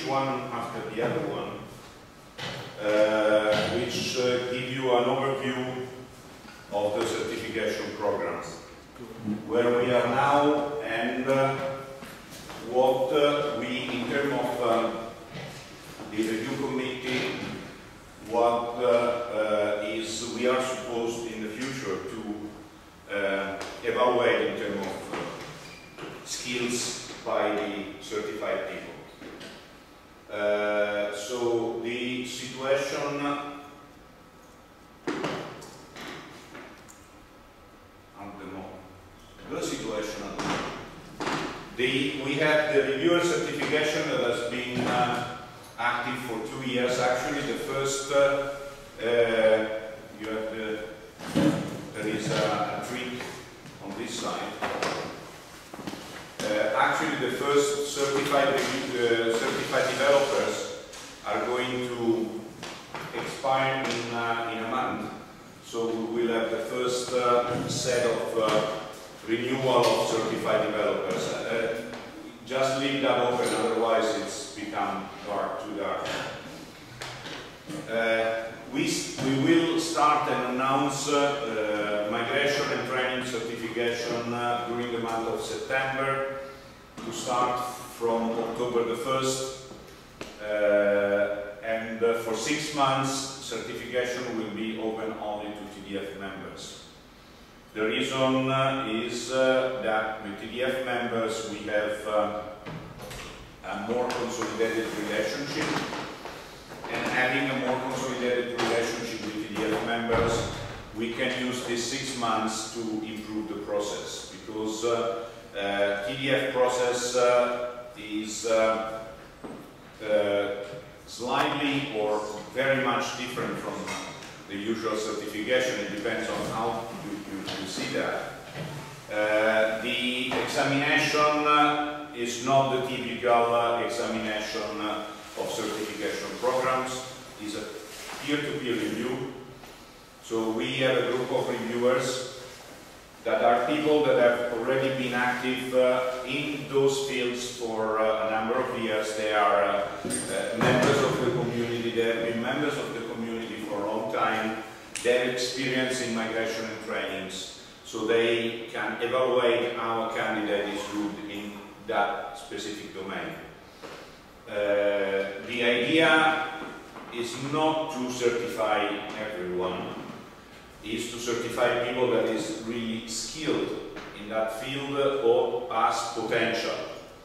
finish one after the other one, which give you an overview of the certification programs, where we are now and what we, in terms of the review committee, what we are supposed in the future to evaluate in terms of skills by the certified people. So the situation we have the reviewer certification that has been active for 2 years. Actually, the first you have there is a trick on this side. Actually, the first certified developers are going to expire in a month. So we will have the first set of renewal of certified developers. Just leave that open, otherwise it's become dark, too dark. We will start and announce migration and training certification during the month of September, to start from October the 1st. And for 6 months, certification will be open only to TDF members. The reason is that with TDF members we have a more consolidated relationship, and having a more consolidated relationship with TDF members, we can use these 6 months to improve the process, because TDF process is slightly or very much different from the usual certification. It depends on how you see that. The examination is not the typical examination of certification programs. It's a peer-to-peer review. So we have a group of reviewers that are people that have already been active in those fields for a number of years. They are members of the community. They have been members of the community for a long time. They have experience in migration and trainings, so they can evaluate how a candidate is good in that specific domain. The idea is not to certify everyone, is to certify people that is really skilled in that field or has potential.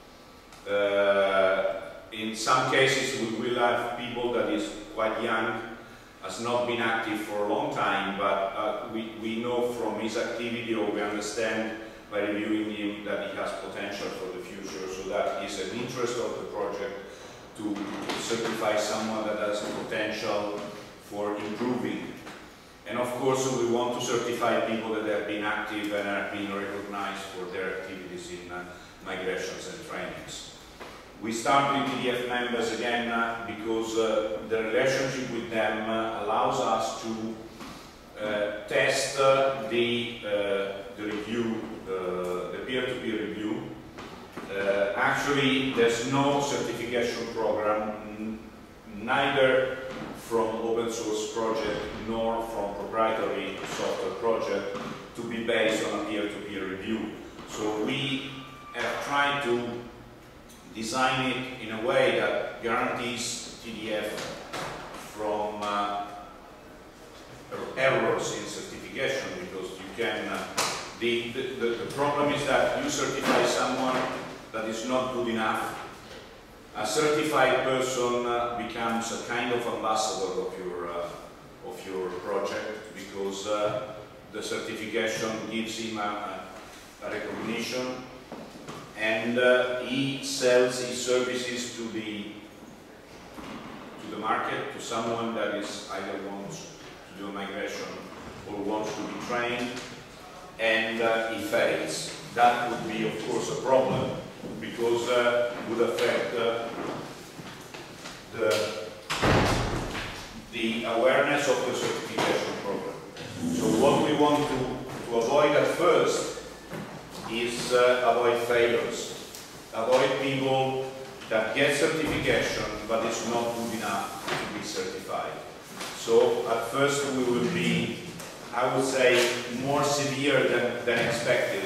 In some cases we will have people that is quite young, has not been active for a long time, but we know from his activity, or we understand by reviewing him, that he has potential for the future. So that is an interest of the project to certify someone that has potential for improving. And of course, we want to certify people that have been active and have been recognized for their activities in migrations and trainings. We start with TDF members again because the relationship with them allows us to test the review, the peer-to-peer review. Actually, there's no certification program, neither from open source project nor from proprietary software project, to be based on a peer-to-peer review. So we have tried to design it in a way that guarantees TDF from errors in certification, because you can the problem is that you certify someone that is not good enough. A certified person becomes a kind of ambassador of your project, because the certification gives him a recognition, and he sells his services to the market, to someone that is either wants to do a migration or wants to be trained, and he fails. That would be, of course, a problem, because it would affect the awareness of the certification program. So what we want to avoid at first is avoid failures. Avoid people that get certification, but it's not good enough to be certified. So at first we will be, I would say, more severe than expected.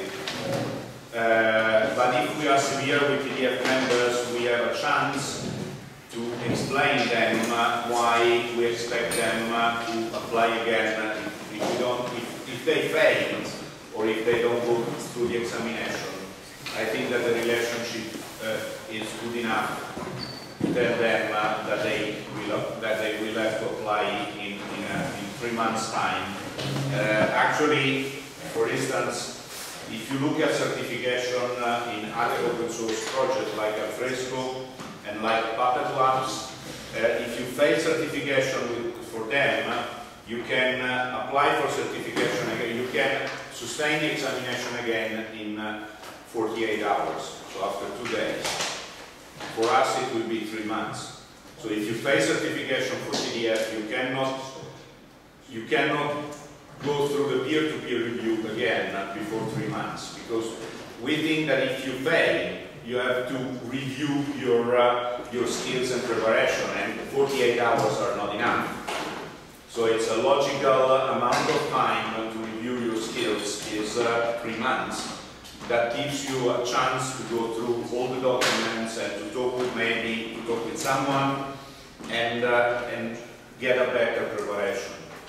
But if we are severe with TDF members, we have a chance to explain them why we expect them to apply again if they fail or if they don't go through the examination. I think that the relationship is good enough to tell them that they will have to apply in 3 months' time. Actually, for instance, if you look at certification in other open source projects like Alfresco and like Puppet Labs, if you fail certification for them, you can apply for certification again. You can sustain the examination again in 48 hours, so after 2 days. For us, it will be 3 months. So if you fail certification for TDF, you cannot go through the peer-to-peer review again before 3 months, because we think that if you fail, you have to review your skills and preparation, and 48 hours are not enough. So it's a logical amount of time to review your skills is 3 months. That gives you a chance to go through all the documents and to talk with someone and get a better preparation.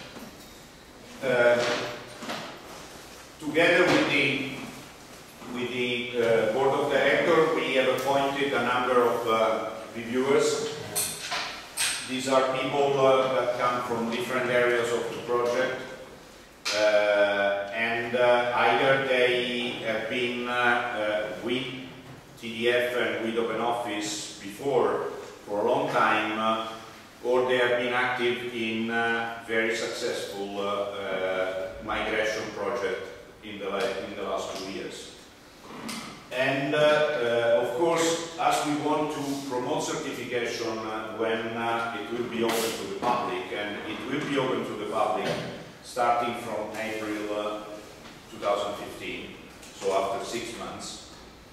Together with the board of directors, we have appointed a number of reviewers. These are people that come from different areas of the project, and either they have been with TDF and with OpenOffice before for a long time, or they have been active in very successful migration project in the last 2 years. And of course, as we want to promote certification when it will be open to the public, and it will be open to the public starting from April 2015, so after 6 months,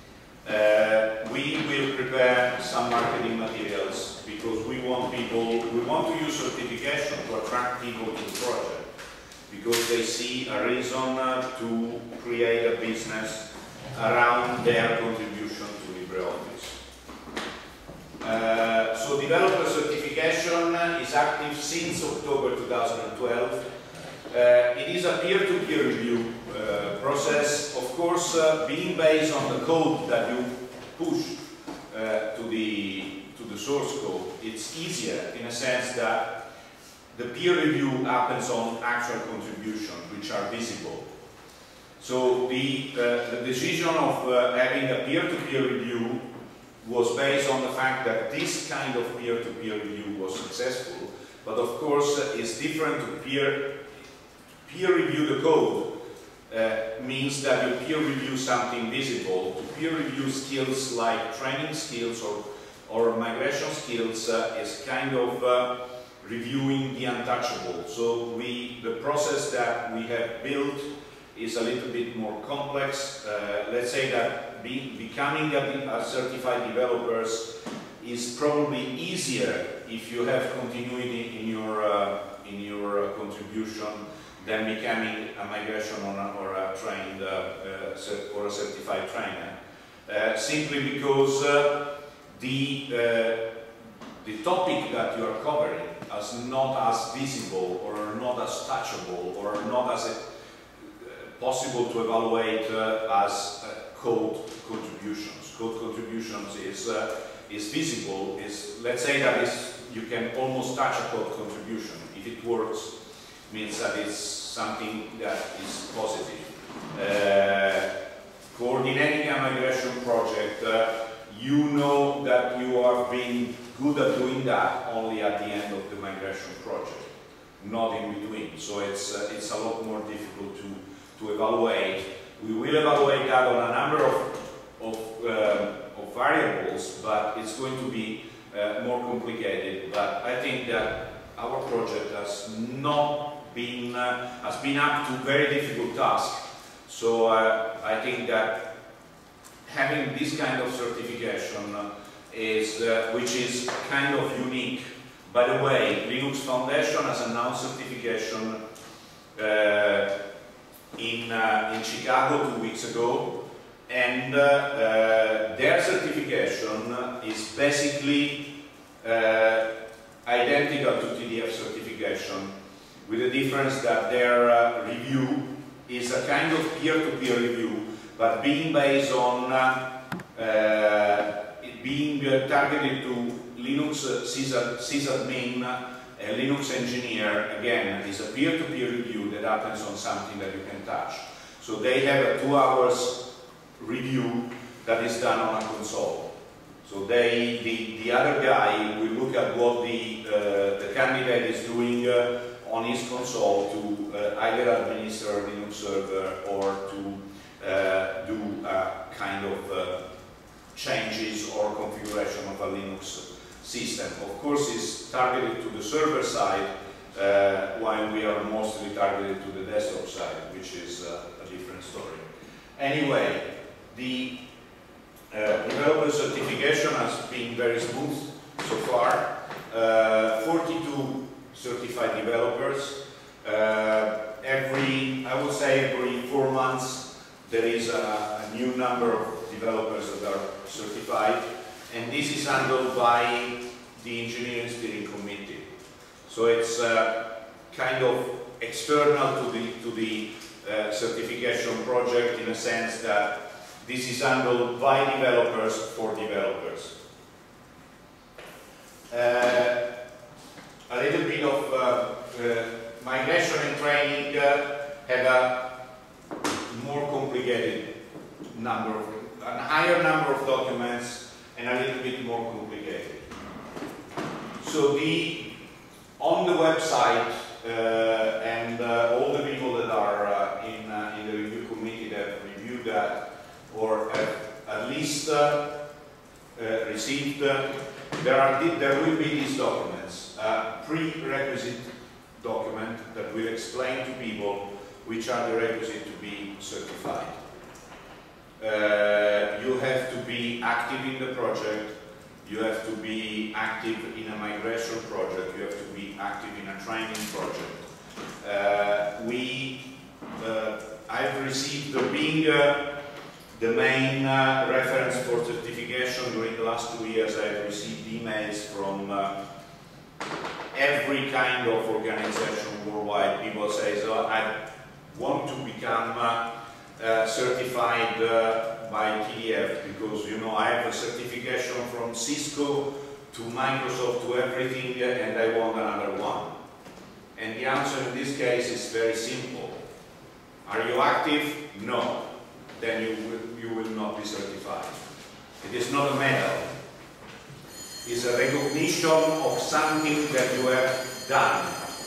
we will prepare some marketing materials, because we want to use certification to attract people to the project, because they see a reason to create a business around their contribution to LibreOffice. So developer certification is active since October 2012. It is a peer-to-peer review process, of course, being based on the code that you push to the source code. It's easier in a sense that the peer review happens on actual contributions, which are visible. So the decision of having a peer-to-peer review was based on the fact that this kind of peer-to-peer review was successful, but of course it's different to peer review the code. Means that you peer review something visible. To peer review skills like training skills or migration skills is kind of reviewing the untouchable. So the process that we have built is a little bit more complex. Let's say that becoming a certified developer is probably easier if you have continuity in your contribution than becoming a migration or a trained or a certified trainer. Simply because the topic that you are covering is not as visible or not as touchable or not as possible to evaluate as code contributions. Code contributions is visible. Let's say that you can almost touch a code contribution. If it works, means that it's something that is positive. Coordinating a migration project, you know that you are being good at doing that only at the end of the migration project, not in between. So it's a lot more difficult to evaluate. We will evaluate that on a number of variables, but it's going to be more complicated. But I think that our project has been up to very difficult task. So I think that having this kind of certification which is kind of unique. By the way, Linux Foundation has announced certification in Chicago 2 weeks ago, and their certification is basically identical to TDF certification, with the difference that their review is a kind of peer-to-peer review, but being based on being targeted to Linux sysadmin, a Linux engineer. Again, is a peer-to-peer review that happens on something that you can touch. So they have a 2 hours review that is done on a console. So the other guy will look at what the candidate is doing on his console to either administer a Linux server or to do kind of changes or configuration of a Linux system. Of course, it's targeted to the server side, while we are mostly targeted to the desktop side, which is a different story. Anyway, the developer certification has been very smooth so far. 42 certified developers. I would say every 4 months there is a new number of developers that are certified, and this is handled by the engineering steering committee. So it's kind of external to the certification project, in a sense that this is handled by developers for developers. A little bit of migration and training had a more complicated number of, a higher number of documents and a little bit more complicated. So on the website, and all the people that are in the review committee that have reviewed that, or have at least received, there will be these documents, a prerequisite document that will explain to people which are the requisites to be certified. You have to be active in the project, you have to be active in a migration project, you have to be active in a training project. I've received, being the main reference for certification during the last 2 years, I've received emails from every kind of organization worldwide. People say, so I want to become certified by TDF because, you know, I have a certification from Cisco to Microsoft to everything, and I want another one. And the answer in this case is very simple. Are you active? No. Then you will not be certified. It is not a medal. It's a recognition of something that you have done.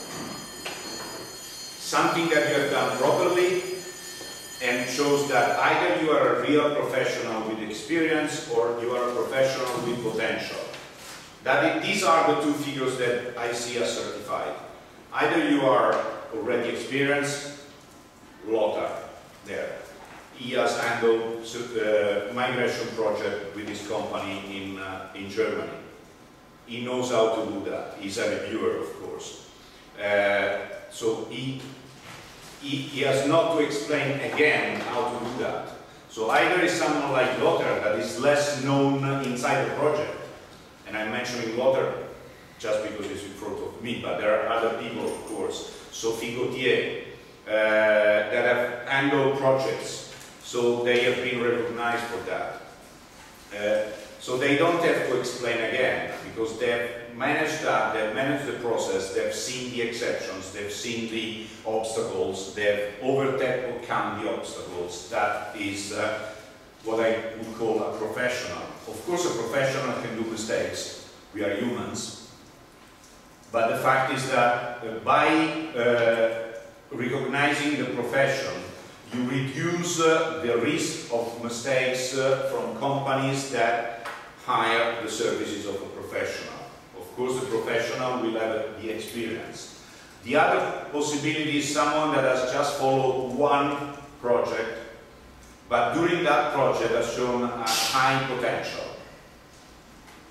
Something that you have done properly, and shows that either you are a real professional with experience or you are a professional with potential. These are the two figures that I see as certified. Either you are already experienced, Lothar, there. He has handled migration project with his company in Germany. He knows how to do that. He's a reviewer, of course. So he has not to explain again how to do that. So either is someone like Lothar that is less known inside the project, and I'm mentioning Lothar just because he's in front of me, but there are other people, of course, Sophie Gauthier, that have handled projects, so they have been recognized for that. So they don't have to explain again, because they've managed that, they've managed the process, they've seen the exceptions, they've seen the obstacles, they've overcome the obstacles. That is what I would call a professional. Of course, a professional can do mistakes. We are humans. But the fact is that by recognizing the profession, you reduce the risk of mistakes from companies that hire the services of a professional. Of course, the professional will have the experience. The other possibility is someone that has just followed one project, but during that project has shown a high potential.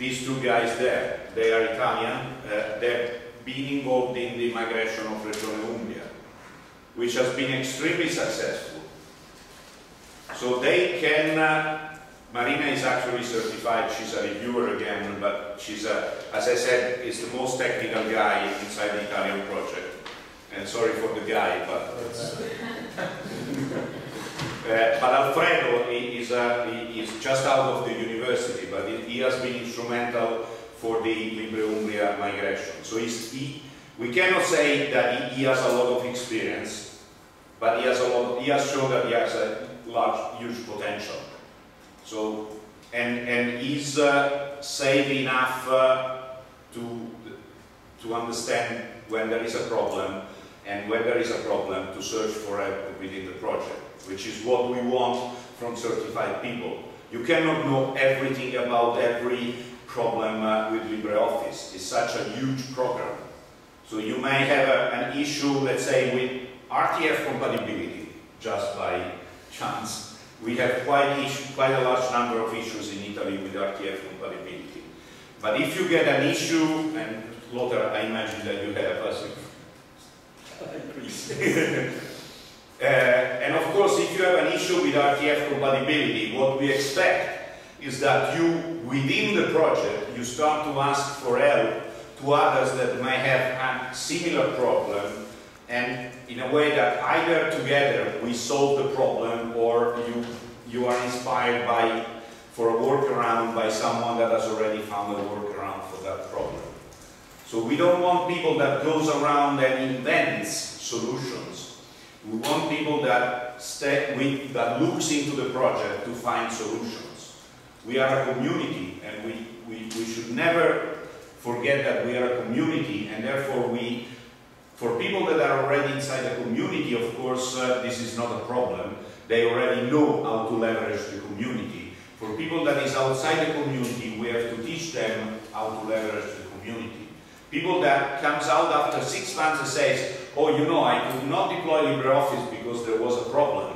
these two guys there. They are Italian. They've been involved in the migration of Regione Umbria, which has been extremely successful. So they can, Marina is actually certified, she's a reviewer again, but she's, as I said, is the most technical guy inside the Italian project. And sorry for the guy, but it's, but Alfredo is just out of the university, but he has been instrumental for the Libre Umbria migration. So we cannot say that he has a lot of experience, but he has shown that he has a huge potential. So, and he's saved enough to understand when there is a problem, and when there is a problem to search for help within the project, which is what we want from certified people. You cannot know everything about every problem with LibreOffice. It's such a huge program. So you may have an issue, let's say, with RTF compatibility, just by chance. We have quite a large number of issues in Italy with RTF compatibility. But if you get an issue, and Lothar, I imagine that you have, and of course, if you have an issue with RTF compatibility, what we expect is that you, within the project, you start to ask for help to others that may have a similar problem, and in a way that either together we solve the problem, or you are inspired for a workaround by someone that has already found a workaround for that problem. So we don't want people that goes around and invents solutions. We want people that looks into the project to find solutions. We are a community, and we should never forget that we are a community, and therefore for people that are already inside the community, of course, this is not a problem. They already know how to leverage the community. For people that is outside the community, we have to teach them how to leverage the community. People that comes out after 6 months and says, oh, you know, I could not deploy LibreOffice because there was a problem.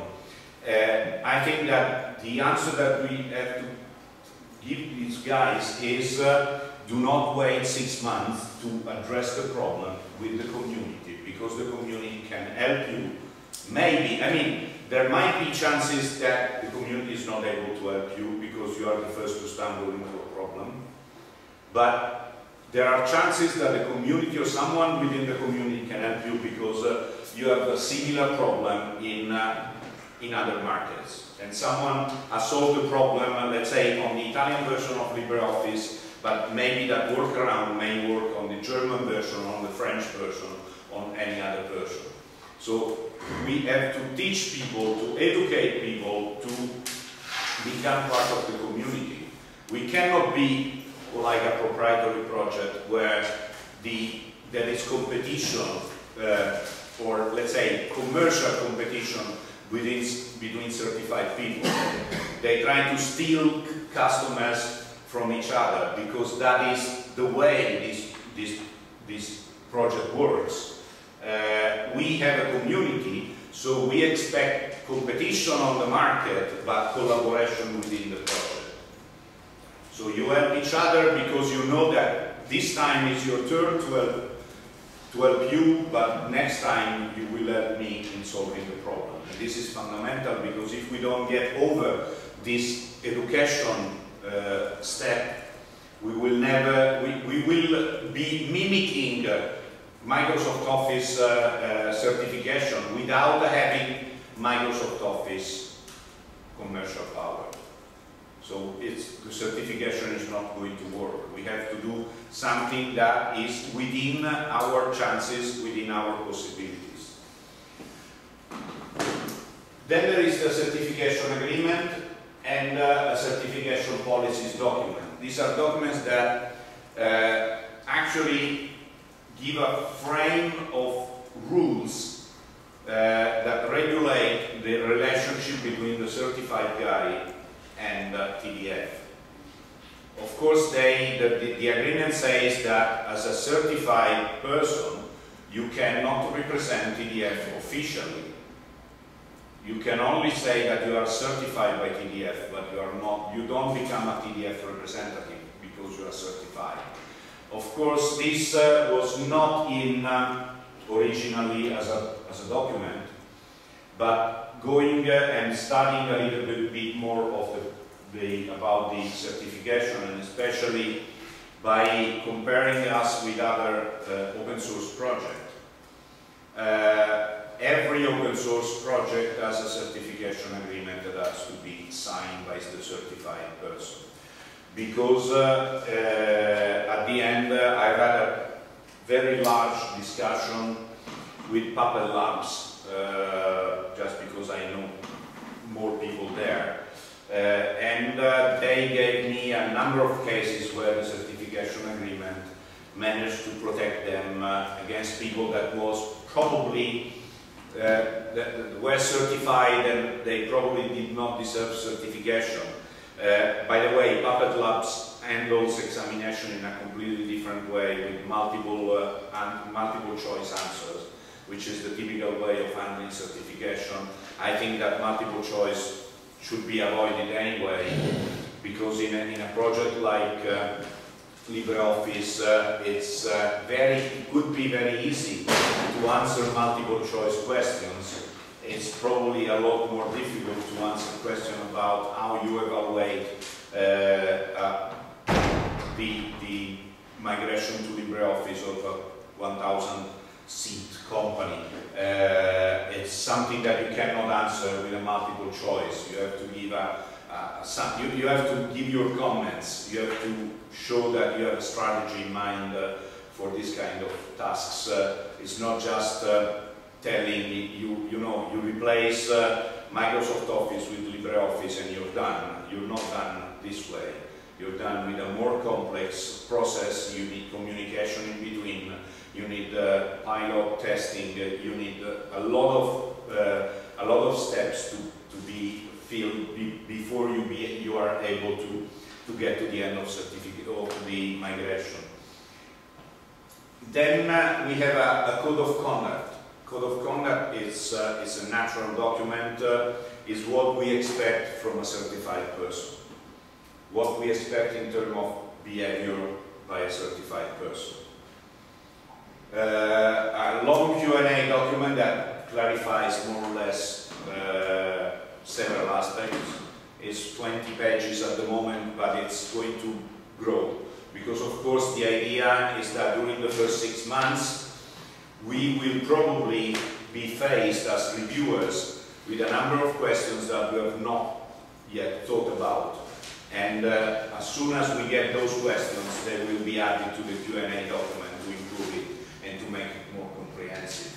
I think that the answer that we have to give these guys is do not wait 6 months to address the problem with the community, because the community can help you. Maybe, I mean, there might be chances that the community is not able to help you because you are the first to stumble into a problem. But there are chances that the community or someone within the community can help you because you have a similar problem in other markets. And someone has solved the problem, let's say, on the Italian version of LibreOffice, but maybe that workaround may work on the German version, on the French version, on any other version. So we have to teach people, to educate people to become part of the community. We cannot be like a proprietary project where there is competition, or let's say commercial competition between certified people. They try to steal customers from each other, because that is the way this project works. We have a community, so we expect competition on the market, but collaboration within the project. So you help each other because you know that this time is your turn to help you, but next time you will help me in solving the problem. And this is fundamental, because if we don't get over this education step, we will be mimicking Microsoft Office certification without having Microsoft Office commercial power. So the certification is not going to work. We have to do something that is within our chances, within our possibilities. Then there is the certification agreement and a certification policies document. These are documents that actually give a frame of rules that regulate the relationship between the certified guy and TDF. Of course, the agreement says that as a certified person, you cannot represent TDF officially. You can only say that you are certified by TDF, but you don't become a TDF representative, because you are certified. Of course, this was not in originally as a document, but going and studying a little bit more of about the certification, and especially by comparing us with other open source projects. Every open source project has a certification agreement that has to be signed by the certified person. Because at the end, I've had a very large discussion with Puppet Labs, just because I know more people there. And they gave me a number of cases where the certification agreement managed to protect them against people that was probably that were certified and they probably did not deserve certification. By the way, Puppet Labs handles examination in a completely different way with multiple choice answers, which is the typical way of handling certification. I think that multiple choice should be avoided anyway, because in a project like LibreOffice, it could be very easy to answer multiple choice questions. It's probably a lot more difficult to answer a question about how you evaluate the migration to LibreOffice of a 1,000-seat company. It's something that you cannot answer with a multiple choice. You have to give you have to give your comments. You have to show that you have a strategy in mind for this kind of tasks. It's not just telling you you replace Microsoft Office with LibreOffice and you're done. You're not done this way. You're done with a more complex process. You need communication in between. You need pilot testing. You need a lot of steps to be filled before you are able to get to the end of certificate of the migration. Then we have a code of conduct. Code of conduct is a natural document. Is what we expect from a certified person. What we expect in terms of behavior by a certified person. A long Q&A document that clarifies more or less several aspects. It's 20 pages at the moment, but it's going to grow. Because of course the idea is that during the first 6 months we will probably be faced as reviewers with a number of questions that we have not yet thought about. And as soon as we get those questions, they will be added to the Q&A document to improve it and to make it more comprehensive.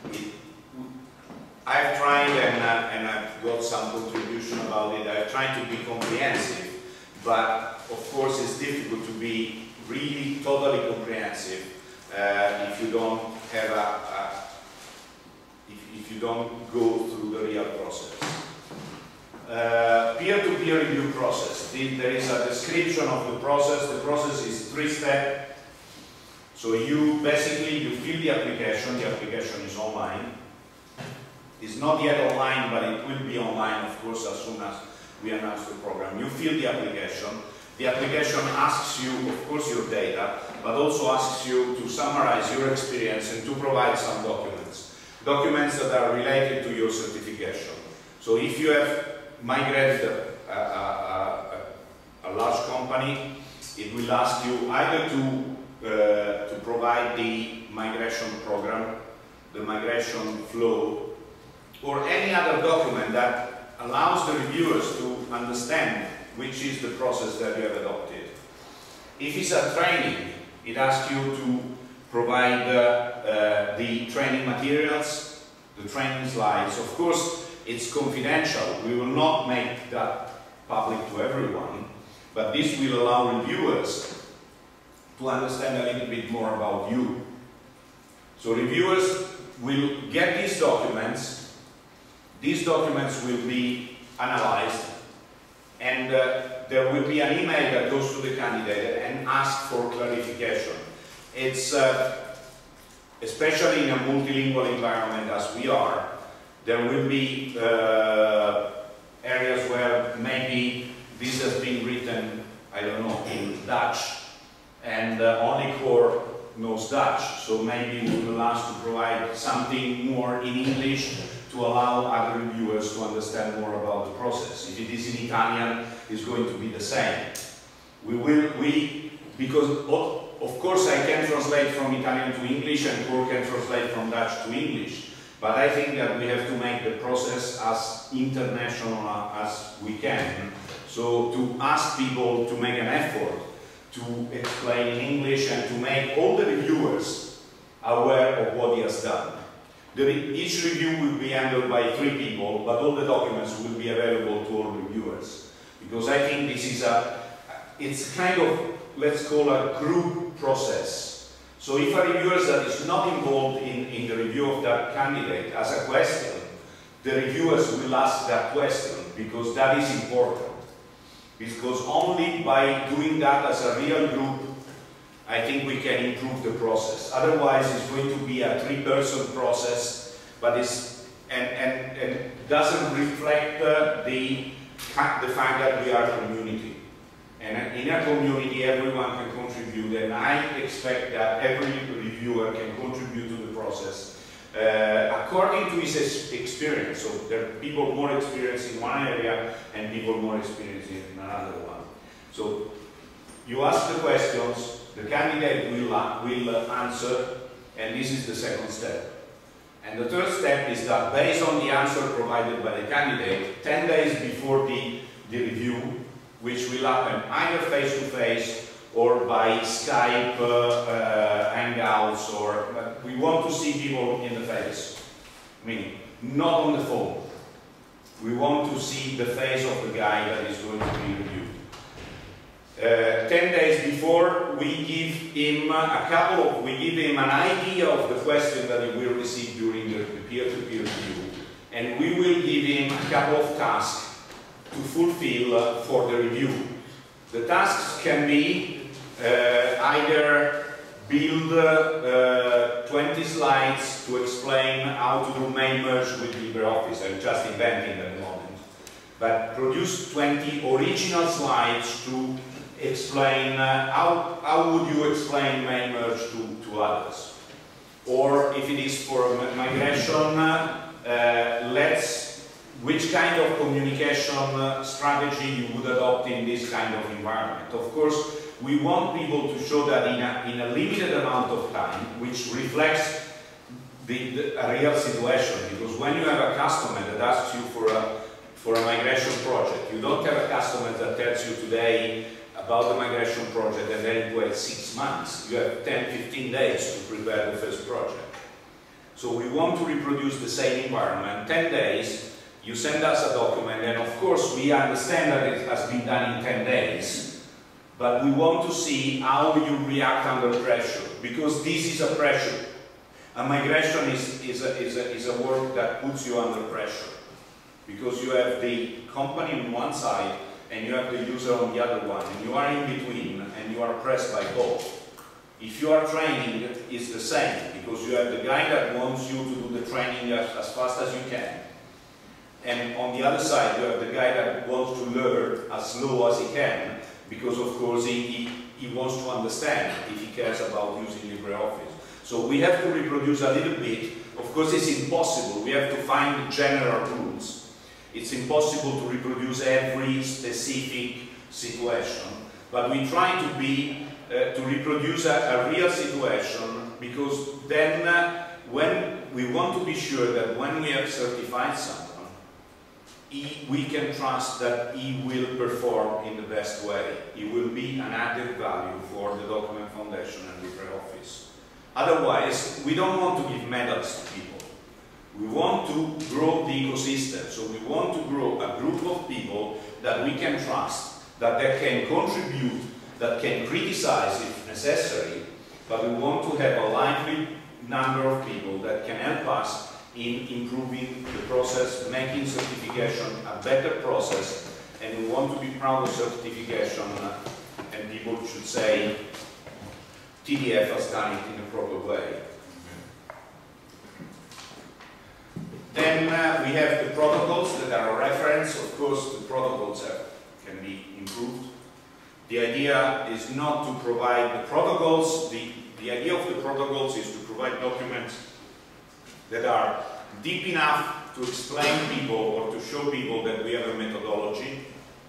I've tried, and I've got some contribution about it, I've tried to be comprehensive, but of course it's difficult to be really totally comprehensive if you don't have if you don't go through the real process. Peer-to-peer review process. There is a description of the process. The process is 3-step. So you basically fill the application. The application is online. It's not yet online, but it will be online, of course, as soon as we announce the program. You fill the application. The application asks you, of course, your data, but also asks you to summarize your experience and to provide some documents. Documents that are related to your certification. So if you have migrated a large company, it will ask you either to provide the migration program, the migration flow, or any other document that allows the reviewers to understand which is the process that you have adopted. If it's a training, it asks you to provide the training materials, the training slides. Of course, it's confidential. We will not make that public to everyone, but this will allow reviewers to understand a little bit more about you. So reviewers will get these documents. These documents will be analyzed, and there will be an email that goes to the candidate and asks for clarification. It's especially in a multilingual environment as we are, there will be areas where maybe this has been written I don't know, in Dutch, and only core knows Dutch, so maybe we will ask to provide something more in English to allow other reviewers to understand more about the process. If it is in Italian, it's going to be the same. Because of course I can translate from Italian to English and core can translate from Dutch to English, but I think that we have to make the process as international as we can. So to ask people to make an effort to explain in English and to make all the reviewers aware of what he has done. Each review will be handled by 3 people, but all the documents will be available to all reviewers. Because I think this is it's kind of, let's call a group process. So if a reviewer that is not involved in the review of that candidate as a question, the reviewers will ask that question, because that is important. Because only by doing that as a real group, I think we can improve the process. Otherwise, it's going to be a 3-person process, but and doesn't reflect the fact that we are a community. And in a community, everyone can contribute, and I expect that every reviewer can contribute to the process according to his experience. So there are people more experienced in one area and people more experienced in another one. So you ask the questions, the candidate will answer, and this is the second step. And the third step is that based on the answer provided by the candidate, 10 days before the review, which will happen either face-to-face or by Skype, Hangouts, or we want to see people in the face, meaning not on the phone. We want to see the face of the guy that is going to be reviewed. 10 days before, we give him an idea of the question that he will receive during the peer-to-peer review, and we will give him a couple of tasks to fulfill for the review. The tasks can be either build 20 slides to explain how to do main merge with LibreOffice. I'm just inventing at the moment. But produce 20 original slides to explain how would you explain main merge to others. Or if it is for migration, which kind of communication strategy you would adopt in this kind of environment. Of course, we want people to show that in a limited amount of time, which reflects a real situation. Because when you have a customer that asks you for a migration project, you don't have a customer that tells you today about the migration project and then you wait 6 months. You have 10-15 days to prepare the first project. So we want to reproduce the same environment, 10 days. You send us a document, and of course we understand that it has been done in 10 days, but we want to see how you react under pressure, because this is a pressure. A migration is a work that puts you under pressure, because you have the company on one side and you have the user on the other one, and you are in between and you are pressed by both. If you are training, it's the same, because you have the guy that wants you to do the training as fast as you can. And on the other side, you have the guy that wants to learn as slow as he can, because of course he wants to understand if he cares about using LibreOffice. So we have to reproduce a little bit. Of course, it's impossible. We have to find general rules. It's impossible to reproduce every specific situation, but we try to reproduce a real situation, because then when we want to be sure that when we have certified someone, we can trust that he will perform in the best way. He will be an added value for the Document Foundation and LibreOffice. Otherwise, we don't want to give medals to people. We want to grow the ecosystem. So we want to grow a group of people that we can trust, that they can contribute, that can criticize if necessary, but we want to have a lively number of people that can help us in improving the process, making certification a better process, and we want to be proud of certification, and people should say TDF has done it in a proper way. Then we have the protocols that are a reference. Of course, the protocols can be improved. The idea is not to provide the protocols. The idea of the protocols is to provide documents that are deep enough to explain people or to show people that we have a methodology,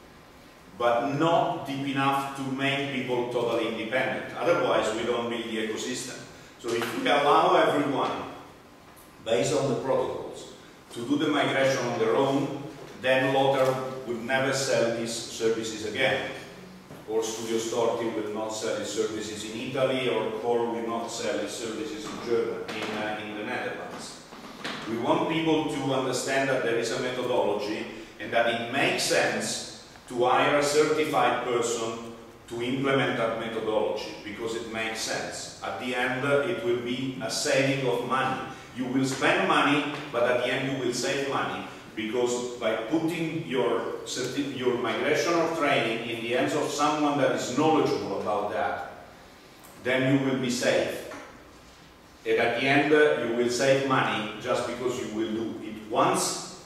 but not deep enough to make people totally independent. Otherwise, we don't build the ecosystem. So if we allow everyone, based on the protocols, to do the migration on their own, then Lothar would never sell these services again. Or Studio Storti will not sell its services in Italy, or Core will not sell its services in Germany, in the Netherlands. We want people to understand that there is a methodology and that it makes sense to hire a certified person to implement that methodology, because it makes sense. At the end, it will be a saving of money. You will spend money, but at the end you will save money, because by putting your migration or training in the hands of someone that is knowledgeable about that, then you will be safe. And at the end, you will save money just because you will do it once,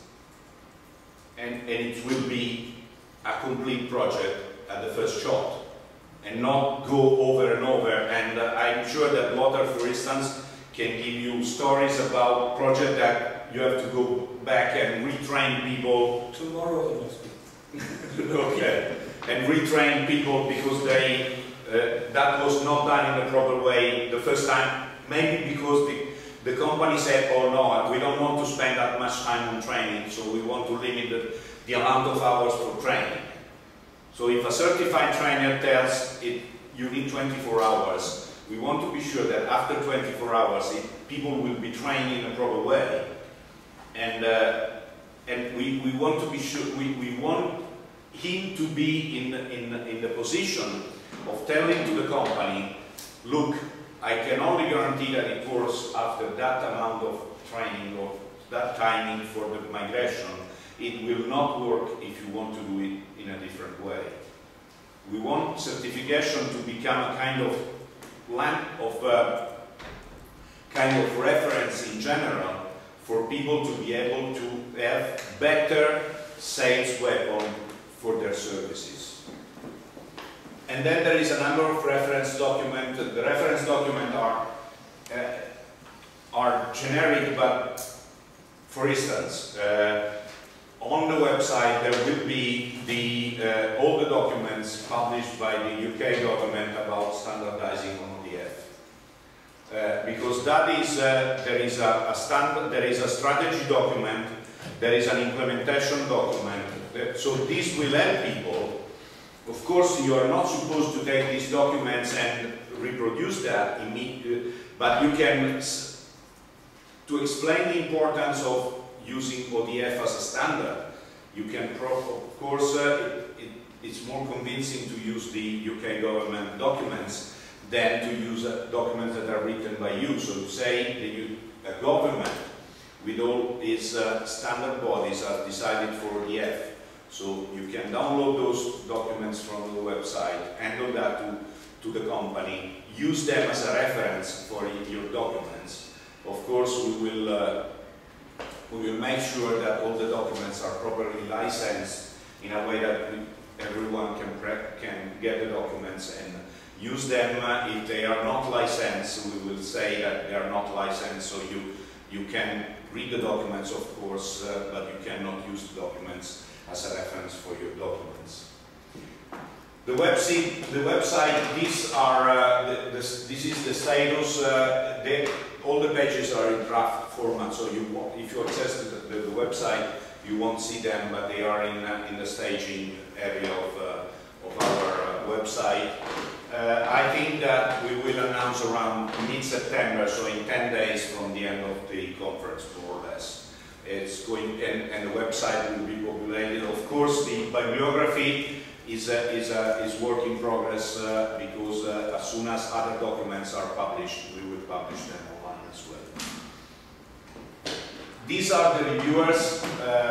and it will be a complete project at the first shot, and not go over and over. And I'm sure that Lothar, for instance, can give you stories about projects that you have to go back and retrain people. Tomorrow or next week. Okay. And retrain people because they that was not done in the proper way the first time. Maybe because the company said, oh no, we don't want to spend that much time on training, so we want to limit the amount of hours for training. So if a certified trainer tells it, you need 24 hours, we want to be sure that after 24 hours people will be trained in a proper way. And we want to be sure, we want him to be in the position of telling to the company, look, I can only guarantee that it works after that amount of training or that timing for the migration. It will not work if you want to do it in a different way. We want certification to become a kind of reference in general for people to be able to have better sales weapon for their services. And then there is a number of reference documents. The reference documents are generic, but for instance, on the website there will be all the documents published by the UK government about standardizing on ODF. Because that is, there is a strategy document, there is an implementation document, so this will help people. Of course, you are not supposed to take these documents and reproduce that immediately, but you can, to explain the importance of using ODF as a standard, you can, of course, it's more convincing to use the UK government documents than to use documents that are written by you. So to say a government with all its standard bodies has decided for ODF. So you can download those documents from the website, handle that to the company, use them as a reference for your documents. Of course, we will make sure that all the documents are properly licensed in a way that everyone can get the documents and use them. If they are not licensed, we will say that they are not licensed, so you can read the documents, of course, but you cannot use the documents as a reference for your documents. The website, this is the status. All the pages are in draft format, so if you access the website, you won't see them, but they are in the staging area of our website. I think that we will announce around mid-September, so in 10 days from the end of the conference, more or less. It's going, and the website will be populated. Of course, the bibliography is work in progress because as soon as other documents are published, we will publish them online as well. These are the reviewers.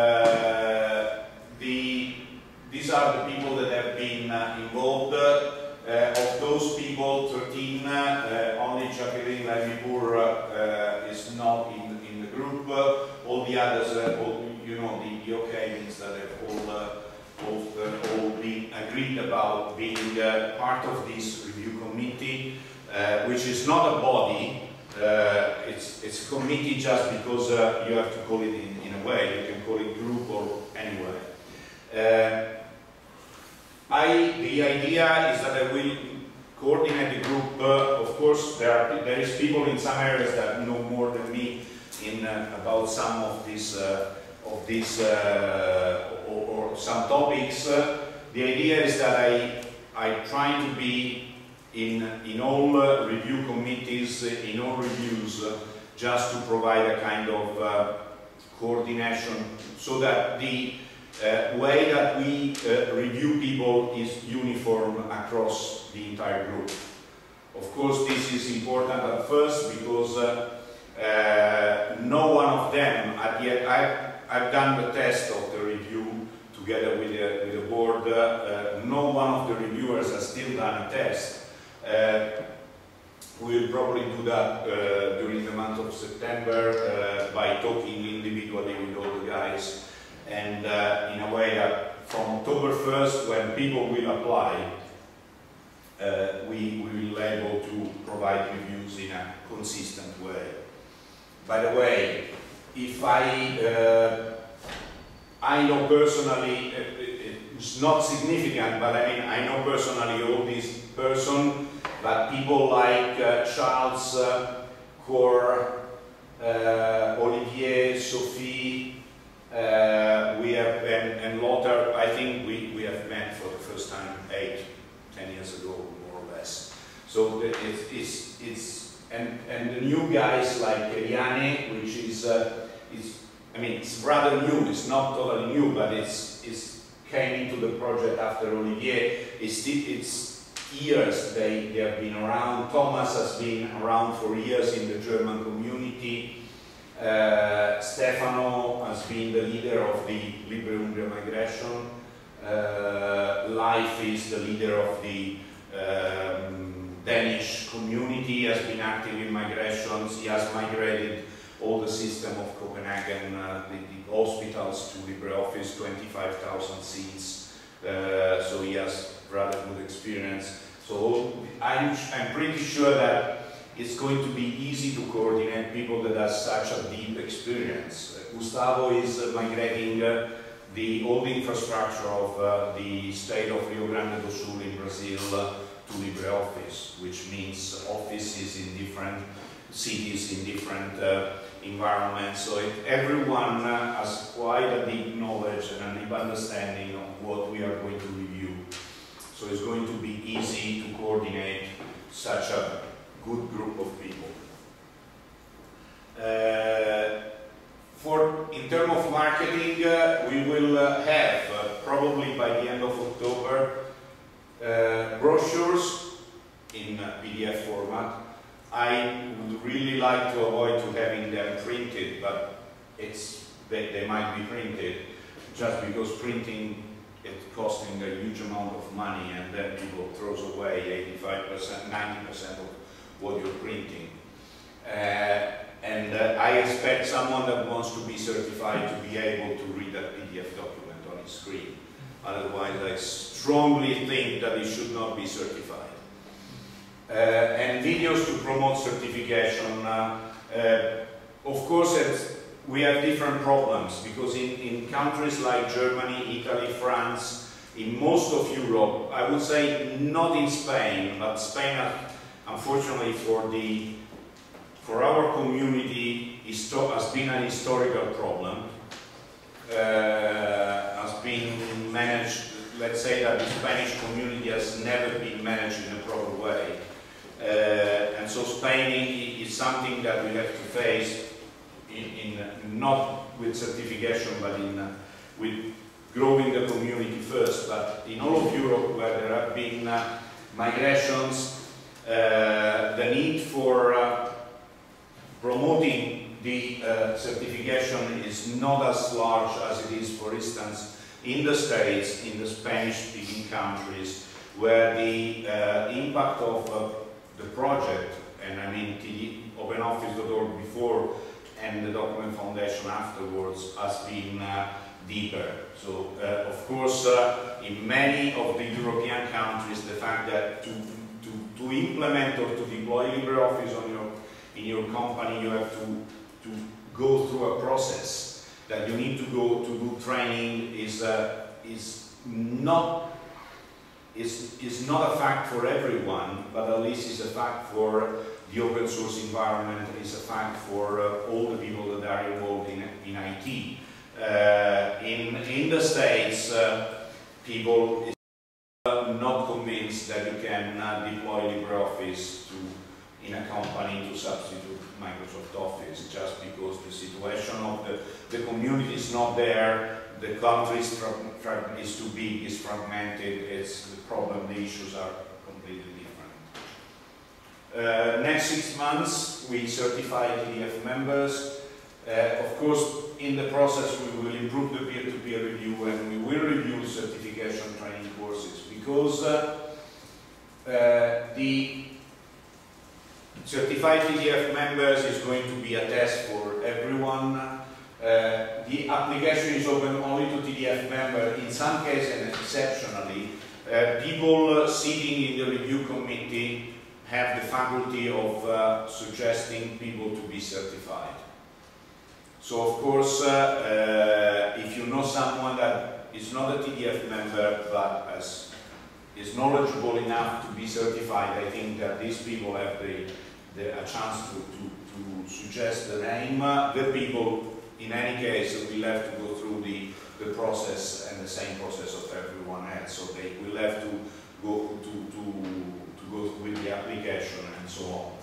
These are the people that have been involved. Of those people, 13, only Jacqueline Levy-Bourg is not in the group. All the others, you know, the OK means that they've all been agreed about being part of this review committee, which is not a body. It's a committee just because you have to call it in a way. You can call it group or anyway. The idea is that I will coordinate the group. Of course, there is people in some areas that know more than me in about some of these or some topics. The idea is that I try to be in all review committees, in all reviews, just to provide a kind of coordination, so that the way that we review people is uniform across the entire group. Of course, this is important at first because no one of them, I've done the test of the review together with the board. No one of the reviewers has still done a test. We'll probably do that during the month of September by talking individually with all the guys, and in a way that from October 1st, when people will apply, we will be able to provide reviews in a consistent way. By the way, if I know personally, it's not significant, but I mean, I know personally all these persons, but people like Charles, Cor, Olivier, Sophie, we have, and Lothar, I think we have met for the first time 8-10 years ago, more or less. So and the new guys like Eliane, which is I mean, it's rather new. It's not totally new, but it's came into the project after Olivier. It's years they have been around. Thomas has been around for years in the German community. Stefano has been the leader of the Libre Umbria migration. Life is the leader of the Danish community, has been active in migrations. He has migrated all the system of Copenhagen, the hospitals to LibreOffice, 25,000 seats. So he has rather good experience. So I'm pretty sure that it's going to be easy to coordinate people that have such a deep experience. Gustavo is migrating the old infrastructure of the state of Rio Grande do Sul in Brazil to LibreOffice, which means offices in different cities, in different environments. So everyone has quite a deep knowledge and a deep understanding of what we are going to review. So it's going to be easy to coordinate such a good group of people. In terms of marketing, we will have, probably by the end of October, brochures in PDF format. I would really like to avoid having them printed, but they might be printed, just because printing it's costing a huge amount of money, and then people throws away 85%, 90% of what you're printing. And I expect someone that wants to be certified to be able to read that PDF document on his screen. Otherwise, I strongly think that it should not be certified. And videos to promote certification. Of course, we have different problems, because in countries like Germany, Italy, France, in most of Europe, I would say not in Spain, but Spain, unfortunately for our community, has been an historical problem. Has been managed, let's say that the Spanish community has never been managed in a proper way. And so Spain is something that we have to face not with certification, but with growing the community first. But in all of Europe, where there have been migrations, the need for promoting the certification is not as large as it is, for instance, in the States, in the Spanish-speaking countries, where the impact of the project, and I mean OpenOffice.org before and the Document Foundation afterwards, has been deeper. So, of course, in many of the European countries, the fact that to implement or to deploy LibreOffice in your company, you have to go through a process that you need to go to do training is not a fact for everyone, but at least is a fact for the open source environment, is a fact for all the people that are involved in IT. In the States, people are not convinced that you can deploy LibreOffice in a company to substitute Microsoft Office, just because the situation of the community is not there, the country is too big, is fragmented, the issues are completely different. Next 6 months, we certify TDF members. Of course, in the process, we will improve the peer-to-peer review, and we will review certification training courses, because the certified TDF members is going to be a test for everyone. The application is open only to TDF members. In some cases, and exceptionally, people sitting in the review committee have the faculty of suggesting people to be certified. So, of course, if you know someone that is not a TDF member but is knowledgeable enough to be certified, I think that these people have a chance to suggest the name. The people, in any case, will have to go through the process and the same process of everyone else. So they will have to go with the application and so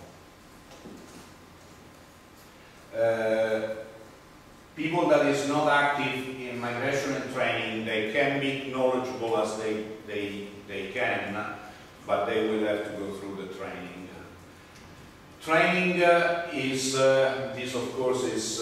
on. People that is not active in migration and training, they can be knowledgeable as they can, but they will have to go through the training. Training is, this of course is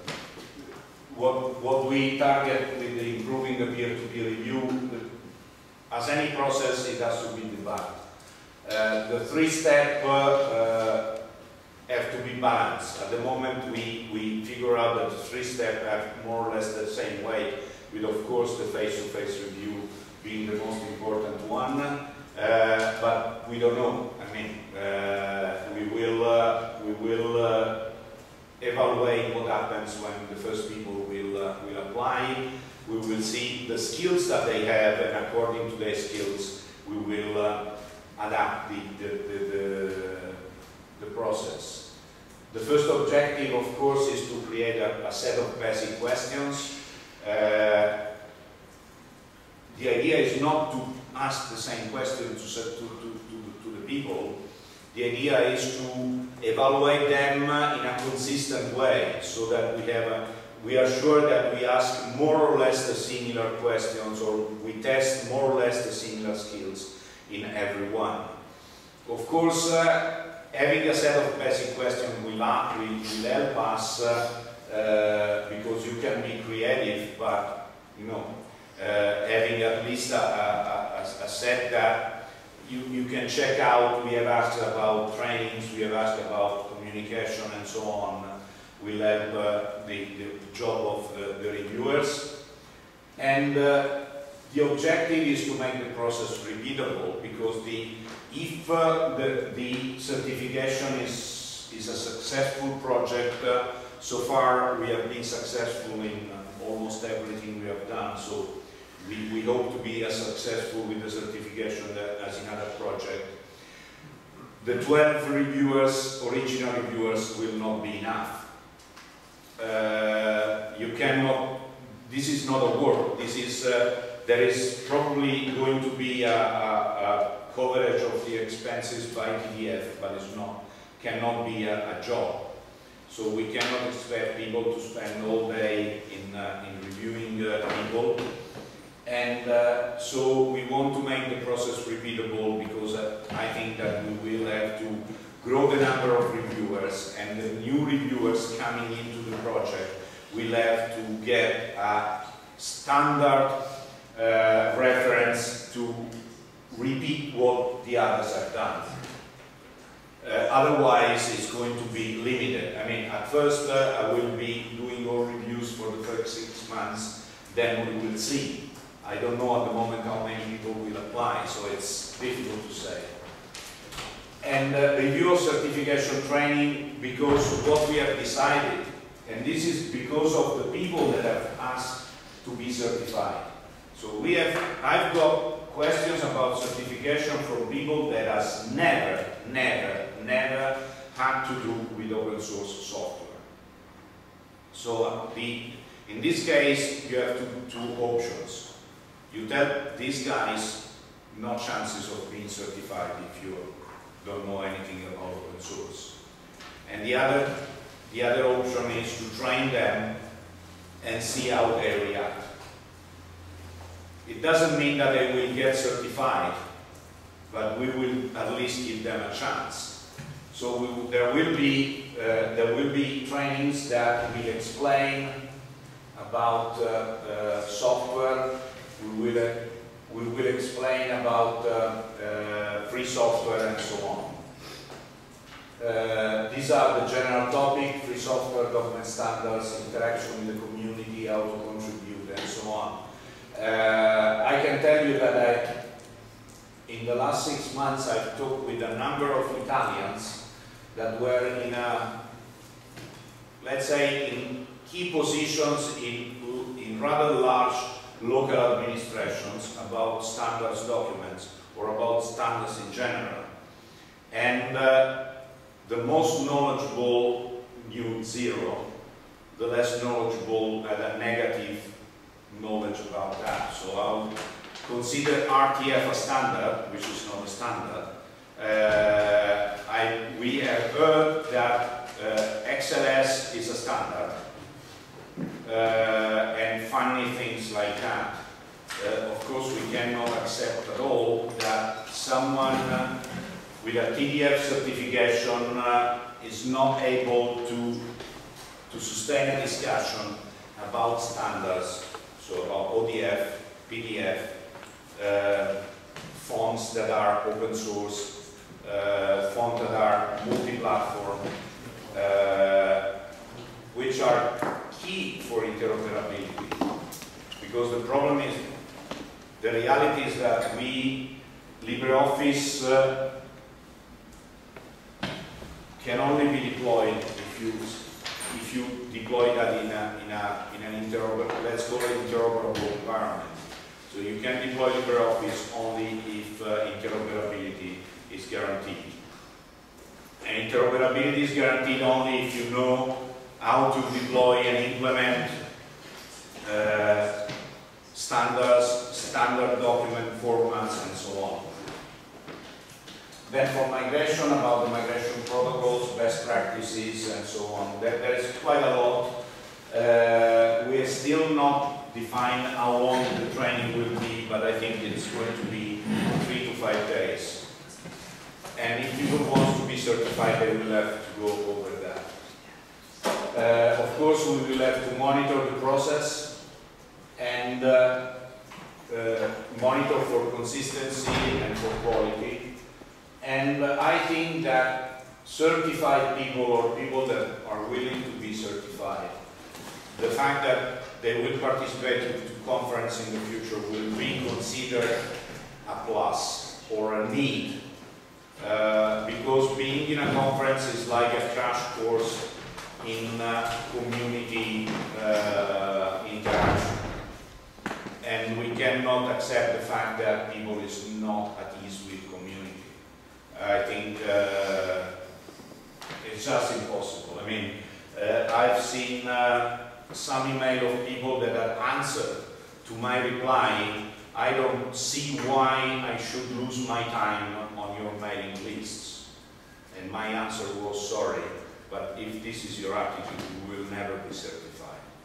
what we target with improving the peer-to-peer review. As any process, it has to be debugged. The three-step have to be balanced. At the moment, we figure out that the three-step have more or less the same weight, with of course the face-to-face review being the most important one. But we don't know. I mean, we will evaluate what happens when the first people will apply. We will see the skills that they have, and according to their skills, we will adapt the process. The first objective, of course, is to create a set of basic questions. The idea is not to ask the same question to the people. The idea is to evaluate them in a consistent way, so that we are sure that we ask more or less the similar questions, or we test more or less the similar skills in everyone. Of course, having a set of basic questions will help us, because you can be creative, but you know, having at least a set that you can check out. We have asked about trainings, we have asked about communication and so on, will help the job of the reviewers. And the objective is to make the process repeatable, because if the certification is a successful project, so far we have been successful in almost everything we have done. So we hope to be as successful with the certification as in other projects. The 12 reviewers, original reviewers, will not be enough. You cannot. This is not a work. This is. There is probably going to be a coverage of the expenses by TDF, but it's not. Cannot be a job. So we cannot expect people to spend all day in reviewing people. And so we want to make the process repeatable, because I think that we will have to grow the number of reviewers, and the new reviewers coming into the project will have to get a standard reference to repeat what the others have done. Otherwise, it's going to be limited. I mean, at first I will be doing all reviews for the first 6 months, then we will see. I don't know at the moment how many people will apply, so it's difficult to say. And review of certification training, because what we have decided, and this is because of the people that have asked to be certified. So I've got questions about certification from people that has never had to do with open source software. So in this case, you have two options. You tell these guys no chances of being certified if you don't know anything about open source. And the other option is to train them and see how they react. It doesn't mean that they will get certified, but we will at least give them a chance. So there will be trainings that will explain about software. We will explain about free software and so on. These are the general topic: free software, document standards, interaction with the community, how to contribute, and so on. I can tell you that in the last 6 months I've talked with a number of Italians that were in let's say, in key positions in rather large local administrations about standards documents or about standards in general. And the most knowledgeable knew zero, the less knowledgeable had a negative knowledge about that. So I'll consider RTF a standard, which is not a standard. We have heard that XLS is a standard, and funny things like that. Of course, we cannot accept at all that someone with a TDF certification is not able to sustain a discussion about standards, so about ODF, PDF, fonts that are open source, fonts that are multi-platform, which are key for interoperability. Because the problem is, the reality is that LibreOffice can only be deployed if you deploy that in an interoperable, let's call it interoperable environment. So you can deploy LibreOffice only if interoperability is guaranteed. And interoperability is guaranteed only if you know how to deploy and implement standards, standard document formats, and so on. Then for migration, about the migration protocols, best practices, and so on, there is quite a lot. We are still not defined how long the training will be, but I think it's going to be 3 to 5 days. And if people want to be certified, they will have to go over that. Of course, we will have to monitor the process and monitor for consistency and for quality. And I think that certified people, or people that are willing to be certified, the fact that they will participate in the conference in the future will be considered a plus or a need. Because being in a conference is like a crash course in community interaction. And we cannot accept the fact that people is not at ease with community. I think it's just impossible. I mean, I've seen some email of people that have answered to my reply, I don't see why I should lose my time on your mailing lists. And my answer was, sorry, but if this is your attitude, you will never be certified.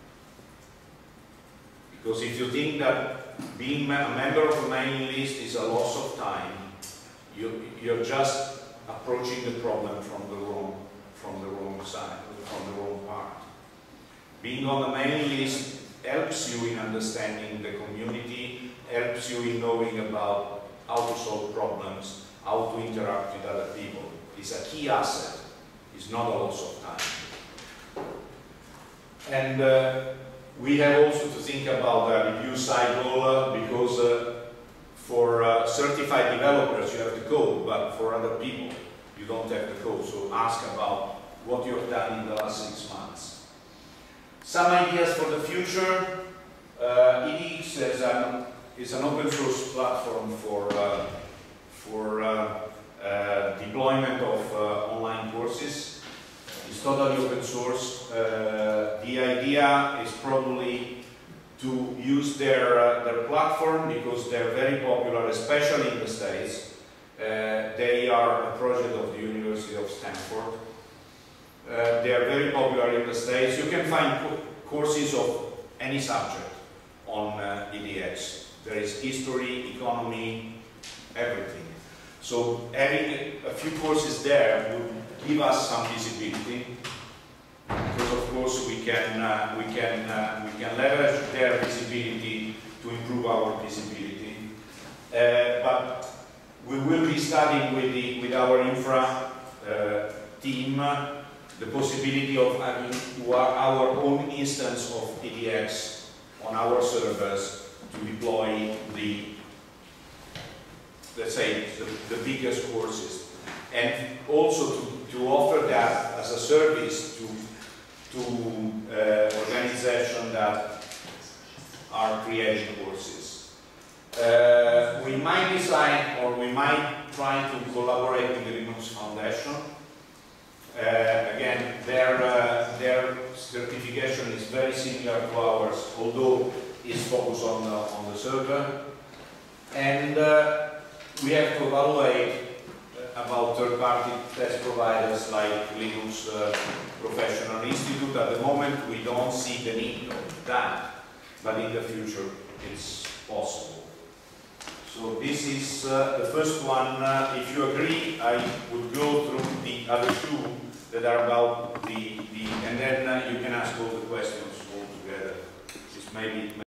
Because if you think that being a member of a mailing list is a loss of time, you're just approaching the problem from the wrong side, from the wrong part. Being on the mailing list helps you in understanding the community, helps you in knowing about how to solve problems, how to interact with other people. It's a key asset. It's not a loss of time. And We have also to think about the review cycle because for certified developers you have the code, but for other people you don't have the code. So ask about what you have done in the last 6 months. Some ideas for the future. edX is an open source platform for deployment of online courses. It's totally open source. The idea is probably to use their platform because they're very popular, especially in the States. They are a project of the University of Stanford. They are very popular in the States. You can find courses of any subject on edX. There is history, economy, everything. So having a few courses there would give us some visibility, because of course we can leverage their visibility to improve our visibility. But we will be studying with our infra team the possibility of having our own instance of edX on our servers to deploy let's say, the biggest courses, and also to offer that as a service to organizations that are creating courses. We might decide, or we might try to collaborate with the Linux Foundation. Again, their certification is very similar to ours, although it's focused on the server. And we have to evaluate about third-party test providers like Linux Professional Institute. At the moment, we don't see the need of that, but in the future, it's possible. So this is the first one. If you agree, I would go through the other two that are about and then you can ask all the questions all together. It's maybe